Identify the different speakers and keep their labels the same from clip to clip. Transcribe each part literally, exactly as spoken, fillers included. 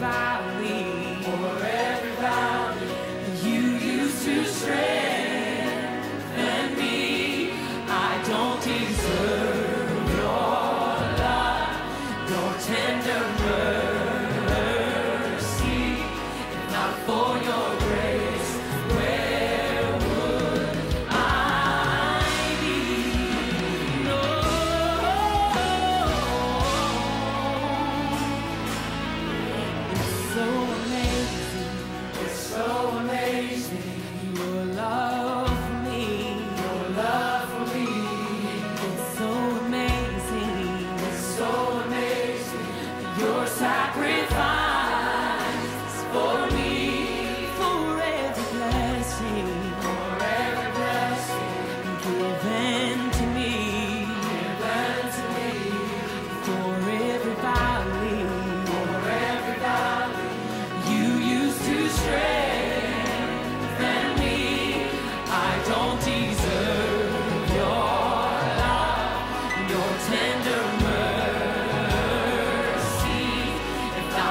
Speaker 1: valley,
Speaker 2: for every valley.
Speaker 1: you used to strengthen me. I don't deserve your love, your tender mercy. If not for your grace, where would I be? No. It's so amazing,
Speaker 2: It's so amazing,
Speaker 1: your love for me.
Speaker 2: your love for me.
Speaker 1: It's so amazing,
Speaker 2: It's so amazing,
Speaker 1: your sacrifice for me, for every blessing
Speaker 2: for every blessing
Speaker 1: given to me,
Speaker 2: given to me.
Speaker 1: for every valley
Speaker 2: For every valley,
Speaker 1: you used to strengthen me. I don't deserve your love, your tender mercy. If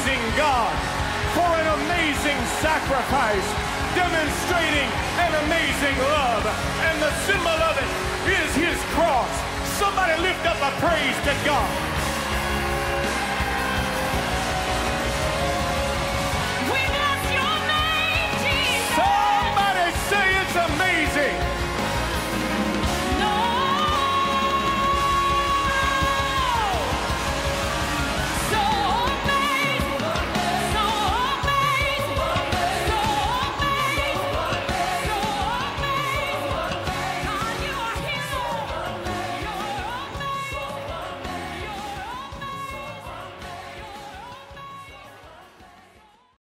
Speaker 3: amazing God for an amazing sacrifice, demonstrating an amazing love. And the symbol of it is his cross. Somebody lift up a praise to God.